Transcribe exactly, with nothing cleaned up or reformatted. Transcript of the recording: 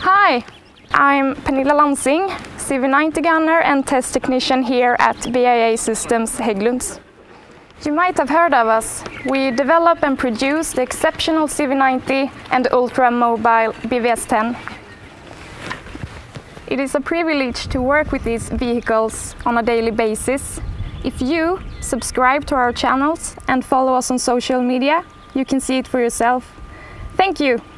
Hi, I'm Pernilla Lansing, C V ninety gunner and test technician here at B I A Systems Hägglunds. You might have heard of us. We develop and produce the exceptional C V ninety and ultra-mobile B V S ten. It is a privilege to work with these vehicles on a daily basis. If you subscribe to our channels and follow us on social media, you can see it for yourself. Thank you!